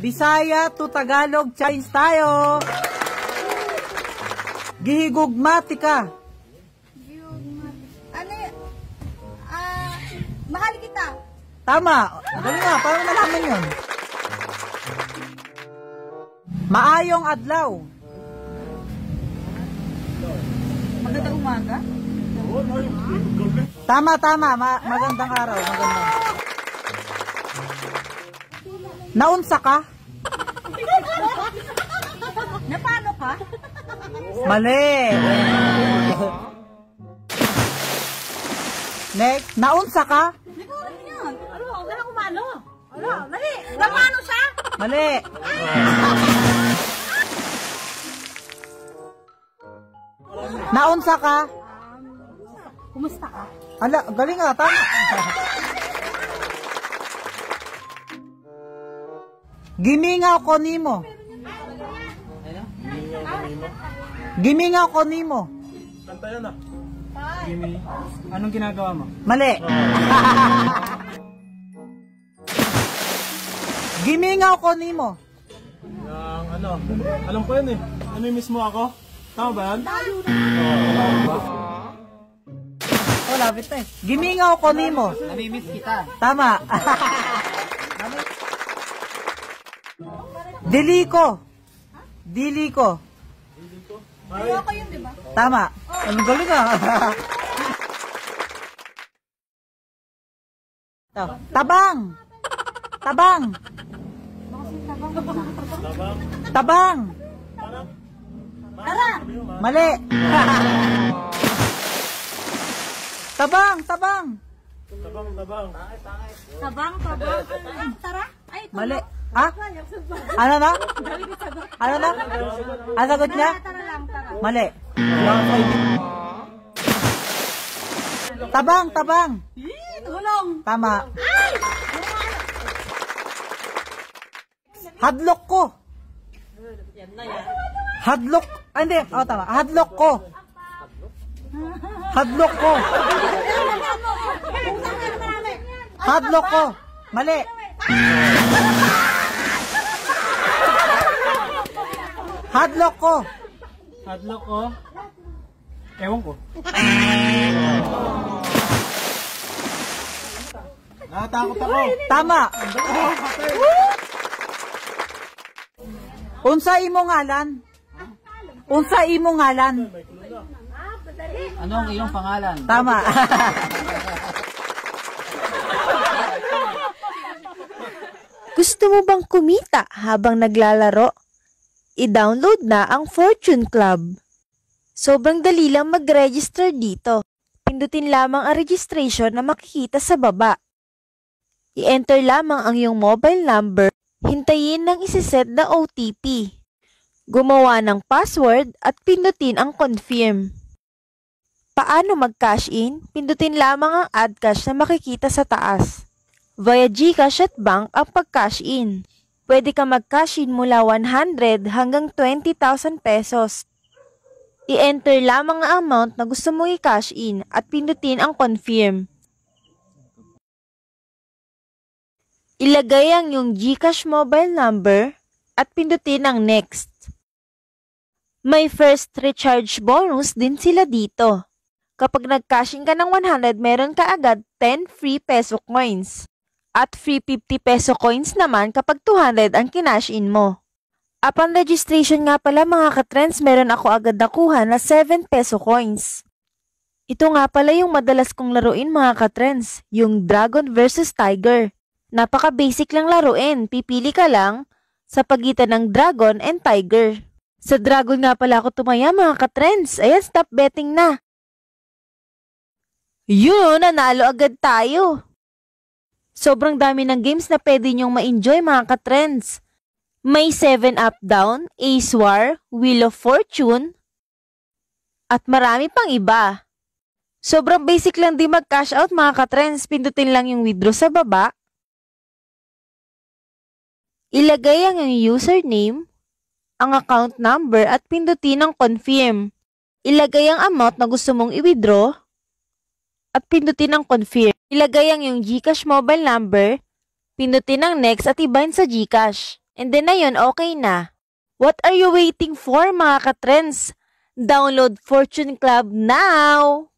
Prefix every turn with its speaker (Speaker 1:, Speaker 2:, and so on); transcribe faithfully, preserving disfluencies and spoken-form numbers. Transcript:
Speaker 1: Bisaya to Tagalog challenge tayo. Gihigugmatika.
Speaker 2: Ano y- ah, mahal kita.
Speaker 1: Tama. Dali nga, paano nalaman yun? Maayong adlaw.
Speaker 2: Magandang umaga.
Speaker 1: Tama, tama. Ma magandang araw. Magandang. Naunsa ka?
Speaker 2: Na paano ka?
Speaker 1: Mali. Next. Naunsa ka?
Speaker 2: Ano yan? Ano? Ganang umano? Ano? Mali. Namano siya?
Speaker 1: Mali. Naunsa ka?
Speaker 2: Kumusta ka?
Speaker 1: Ala, galing nga. Tama. Gimingaw ko nimo. Gimingaw ko nimo.
Speaker 3: Kanta yan ah. Gimi. Anong ginagawa mo?
Speaker 1: Mali. Gimingaw ko nimo.
Speaker 3: Yang ano, alam ko yan eh. Namimiss mo ako? Tama ba yan?
Speaker 1: Oh, lapit na eh. Gimingaw ko nimo.
Speaker 3: Namimiss kita.
Speaker 1: Tama. Dili ko. Dili ko.
Speaker 2: Ayoko yun, di ba?
Speaker 1: Tama. Ang galing ah. Tabang. Tabang. Tabang.
Speaker 2: Tara!
Speaker 1: Mali. Tabang, tabang.
Speaker 3: Tabang, tabang.
Speaker 2: Tabang, tabang. Ay, tara! Ay, ito.
Speaker 1: Mali. Ha? Ano na? Ano na? Ang sagot niya?
Speaker 2: Tara lang, tara.
Speaker 1: Mali. Tabang, tabang.
Speaker 2: Ih, tulong!
Speaker 1: Tama. Hadlok ko. Hadlok. Ah, hindi. Oh, tama. Hadlok ko. Hadlok ko. Hadlok ko. Mali. Hadlok ko.
Speaker 3: Hadlock ko. Ewan ko. Nakatakot ako.
Speaker 1: Tama. Unsa imo ngalan? Unsa imo ngalan?
Speaker 4: Ano ang iyong pangalan?
Speaker 1: Tama.
Speaker 5: Gusto mo bang kumita habang naglalaro? I-download na ang Fortune Club. Sobrang dali lang mag-register dito. Pindutin lamang ang registration na makikita sa baba. I-enter lamang ang iyong mobile number. Hintayin ng isiset na O T P. Gumawa ng password at pindutin ang confirm. Paano mag-cash in? Pindutin lamang ang add cash na makikita sa taas. Via GCash at bank ang pag-cash in. Pwede ka mag-cash in mula one hundred hanggang twenty thousand pesos. I-enter lamang ang amount na gusto mong i-cash in at pindutin ang confirm. Ilagay ang iyong GCash mobile number at pindutin ang next. May first recharge bonus din sila dito. Kapag nag-cash in ka ng one hundred, meron ka agad ten free peso coins. At free fifty peso coins naman kapag two hundred ang kinash in mo. Upon registration nga pala mga ka-trends, meron ako agad nakuha na seven peso coins. Ito nga pala yung madalas kong laruin mga ka-trends, yung Dragon versus Tiger. Napaka-basic lang laruin, pipili ka lang sa pagitan ng Dragon and Tiger. Sa Dragon nga pala ako tumaya mga ka-trends, ayan stop betting na. Yun, nanalo agad tayo. Sobrang dami ng games na pwede nyong ma-enjoy mga ka-trends. May seven up down, Ace War, Wheel of Fortune, at marami pang iba. Sobrang basic lang din mag-cash out mga ka-trends. Pindutin lang yung withdraw sa baba. Ilagay ang iyong username, ang account number at pindutin ang confirm. Ilagay ang amount na gusto mong i-withdraw at pindutin ang confirm. Ilagay ang iyong GCash mobile number, pindutin ang next at ibahin sa GCash. And then na yun, okay na. What are you waiting for mga ka-trends? Download Fortune Club now!